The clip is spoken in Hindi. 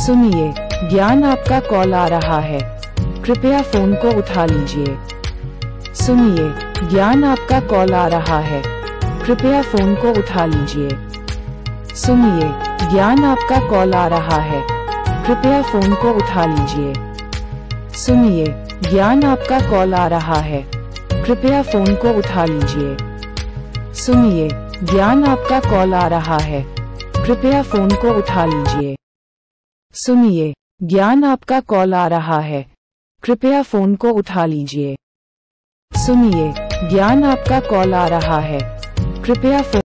सुनिए, ज्ञान आपका कॉल आ रहा है, कृपया फोन को उठा लीजिए। सुनिए, ज्ञान आपका कॉल आ रहा है, कृपया फोन को उठा लीजिए। सुनिए, ज्ञान आपका कॉल आ रहा है, कृपया फोन को उठा लीजिए। सुनिए, ज्ञान आपका कॉल आ रहा है, कृपया फोन को उठा लीजिए। सुनिए, ज्ञान आपका कॉल आ रहा है, कृपया फोन को उठा लीजिए। सुनिए, ज्ञान आपका कॉल आ रहा है, कृपया फोन को उठा लीजिए। सुनिए, ज्ञान आपका कॉल आ रहा है, कृपया फोन